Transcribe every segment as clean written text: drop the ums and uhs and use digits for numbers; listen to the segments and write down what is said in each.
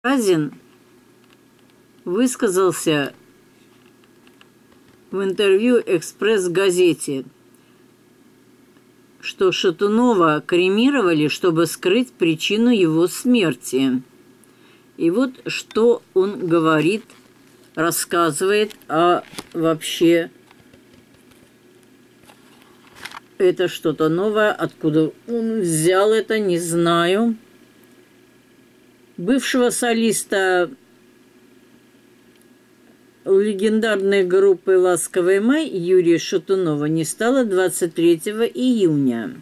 Разин высказался в интервью «Экспресс-газете», что Шатунова кремировали, чтобы скрыть причину его смерти. И вот что он говорит, рассказывает, а вообще это что-то новое, откуда он взял это, не знаю. Бывшего солиста легендарной группы «Ласковый май» Юрия Шатунова не стало 23 июня.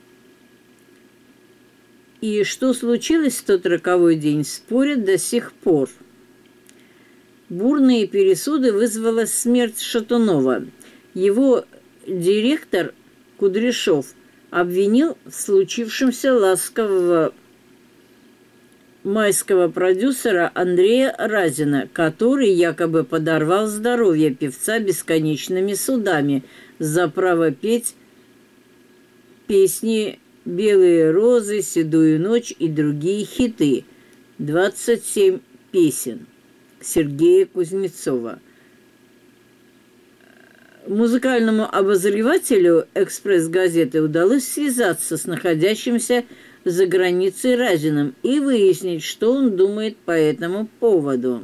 И что случилось в тот роковой день, спорят до сих пор. Бурные пересуды вызвала смерть Шатунова. Его директор Кудряшов обвинил в случившемся ласкового майского продюсера Андрея Разина, который якобы подорвал здоровье певца бесконечными судами за право петь песни «Белые розы», «Седую ночь» и другие хиты. 27 песен Сергея Кузнецова. Музыкальному обозревателю «Экспресс-газеты» удалось связаться с находящимся за границей Разиным и выяснить, что он думает по этому поводу.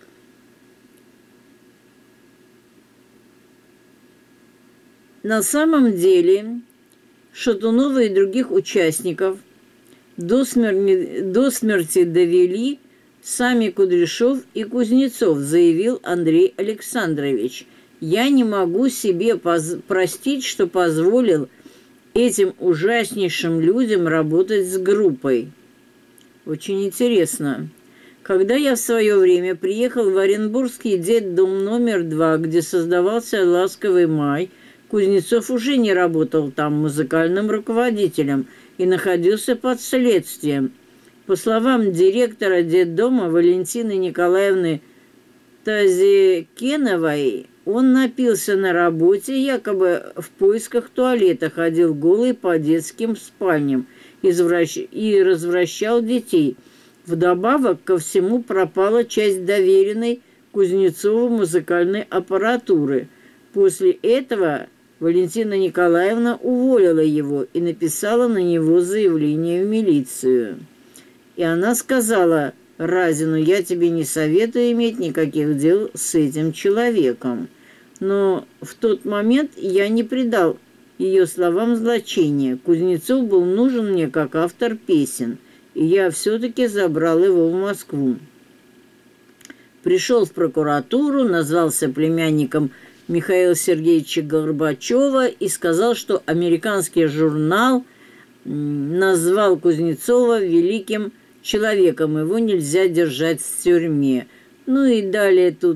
На самом деле Шатунова и других участников до смерти довели сами Кудряшов и Кузнецов, заявил Андрей Александрович. «Я не могу себе простить, что позволил этим ужаснейшим людям работать с группой». Очень интересно. Когда я в свое время приехал в Оренбургский детдом номер 2, где создавался «Ласковый май», Кузнецов уже не работал там музыкальным руководителем и находился под следствием. По словам директора детдома Валентины Николаевны Тазикеновой, он напился на работе, якобы в поисках туалета, ходил голый по детским спальням и развращал детей. Вдобавок ко всему пропала часть доверенной Кузнецову музыкальной аппаратуры. После этого Валентина Николаевна уволила его и написала на него заявление в милицию. И она сказала Разину: «Я тебе не советую иметь никаких дел с этим человеком». Но в тот момент я не придал ее словам значения. Кузнецов был нужен мне как автор песен, и я все-таки забрал его в Москву. Пришел в прокуратуру, назвался племянником Михаила Сергеевича Горбачева и сказал, что американский журнал назвал Кузнецова великим человеком, его нельзя держать в тюрьме. Ну и далее тут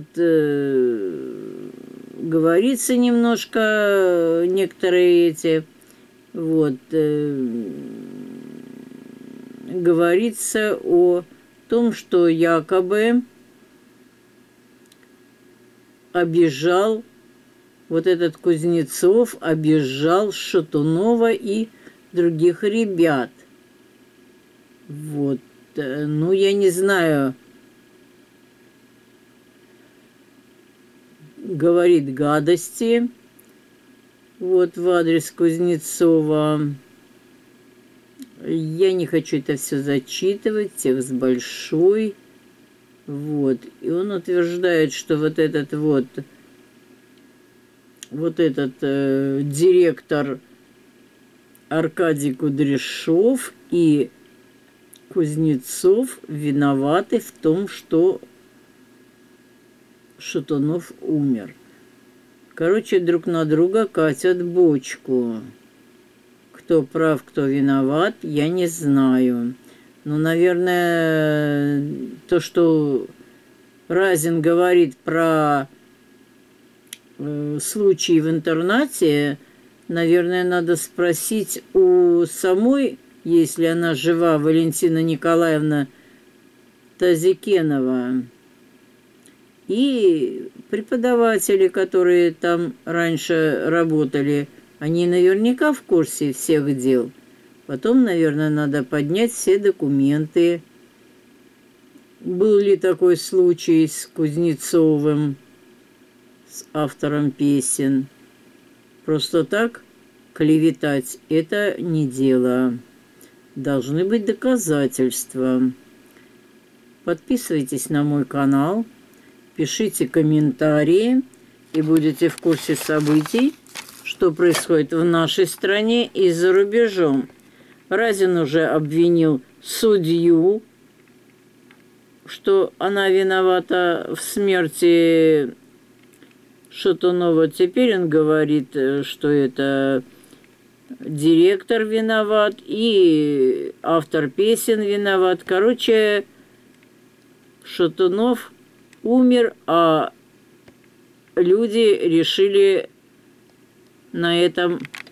говорится немножко, некоторые эти, вот, говорится о том, что якобы обижал, вот этот Кузнецов обижал Шатунова и других ребят. Вот, ну, я не знаю, говорит гадости, вот, в адрес Кузнецова. Я не хочу это все зачитывать, текст большой. Вот, и он утверждает, что вот этот директор Аркадий Кудряшов и Кузнецов виноваты в том, что Шатунов умер. Короче, друг на друга катят бочку. Кто прав, кто виноват, я не знаю. Но, наверное, то, что Разин говорит про случаи в интернате, наверное, надо спросить у самой, если она жива, Валентина Николаевна Тазикенова, и преподаватели, которые там раньше работали, они наверняка в курсе всех дел. Потом, наверное, надо поднять все документы, Был ли такой случай с Кузнецовым, с автором песен? Просто так клеветать – это не дело. Должны быть доказательства. Подписывайтесь на мой канал, пишите комментарии и будете в курсе событий, что происходит в нашей стране и за рубежом. Разин уже обвинил судью, что она виновата в смерти Шатунова. Теперь он говорит, что это директор виноват и автор песен виноват. Короче, Шатунов умер, а люди решили на этом